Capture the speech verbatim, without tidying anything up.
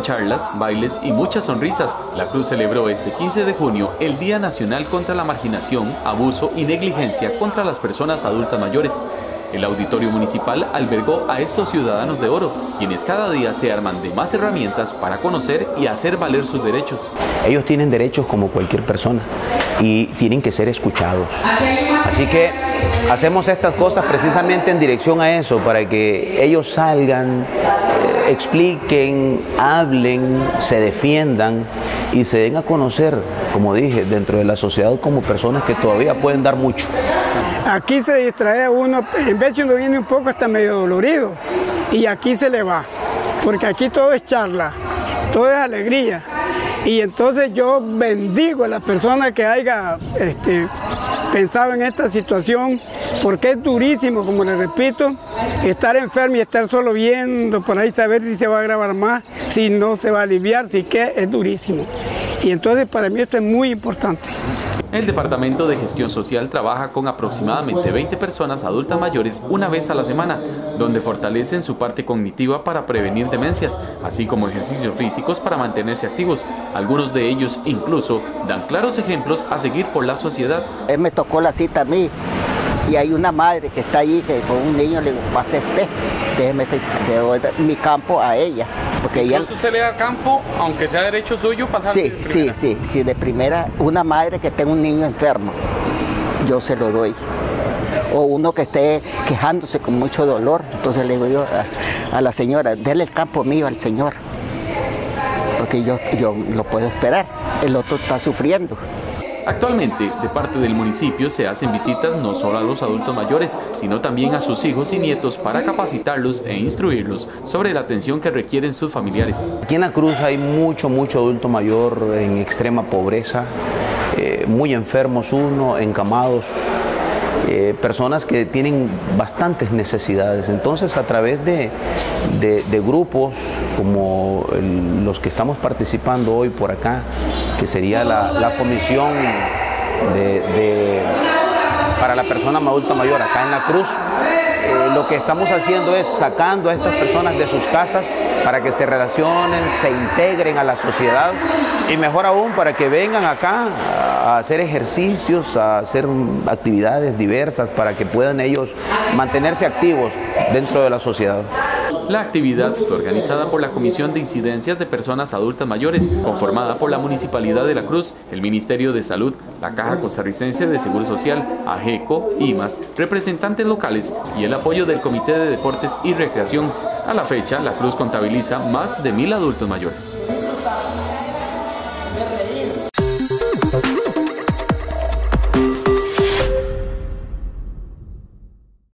charlas, bailes y muchas sonrisas, la Cruz celebró este quince de junio el Día Nacional contra la Marginación, Abuso y Negligencia contra las Personas Adultas Mayores. El auditorio municipal albergó a estos ciudadanos de oro, quienes cada día se arman de más herramientas para conocer y hacer valer sus derechos. Ellos tienen derechos como cualquier persona y tienen que ser escuchados. Así que hacemos estas cosas precisamente en dirección a eso, para que ellos salgan, eh, expliquen, hablen, se defiendan y se den a conocer, como dije, dentro de la sociedad como personas que todavía pueden dar mucho. Aquí se distrae a uno, en vez de uno viene un poco hasta medio dolorido, y aquí se le va, porque aquí todo es charla, todo es alegría. Y entonces yo bendigo a la persona que haya este, pensado en esta situación, porque es durísimo, como les repito, estar enfermo y estar solo viendo por ahí, saber si se va a agravar más, si no se va a aliviar, si qué, es durísimo. Y entonces para mí esto es muy importante. El Departamento de Gestión Social trabaja con aproximadamente veinte personas adultas mayores una vez a la semana, donde fortalecen su parte cognitiva para prevenir demencias, así como ejercicios físicos para mantenerse activos. Algunos de ellos incluso dan claros ejemplos a seguir por la sociedad. Él me tocó la cita a mí y hay una madre que está allí que con un niño le digo, pase usted, déjeme de mi campo a ella. Porque ella... ¿Entonces usted le da campo, aunque sea derecho suyo, pasar sí, de sí, sí, sí, de primera, una madre que tenga un niño enfermo, yo se lo doy. O uno que esté quejándose con mucho dolor, entonces le digo yo a, a la señora, déle el campo mío al señor, porque yo, yo lo puedo esperar, el otro está sufriendo. Actualmente, de parte del municipio se hacen visitas no solo a los adultos mayores, sino también a sus hijos y nietos para capacitarlos e instruirlos sobre la atención que requieren sus familiares. Aquí en la Cruz hay mucho, mucho adulto mayor en extrema pobreza, eh, muy enfermos uno, encamados, eh, personas que tienen bastantes necesidades. Entonces, a través de, de, de grupos como el, los que estamos participando hoy por acá, que sería la, la comisión de, de, para la persona adulta mayor acá en la Cruz, eh, lo que estamos haciendo es sacando a estas personas de sus casas para que se relacionen, se integren a la sociedad y mejor aún para que vengan acá a hacer ejercicios, a hacer actividades diversas para que puedan ellos mantenerse activos dentro de la sociedad. La actividad fue organizada por la Comisión de Incidencias de Personas Adultas Mayores, conformada por la Municipalidad de La Cruz, el Ministerio de Salud, la Caja Costarricense de Seguro Social, AGECO, IMAS, representantes locales y el apoyo del Comité de Deportes y Recreación. A la fecha, La Cruz contabiliza más de mil adultos mayores.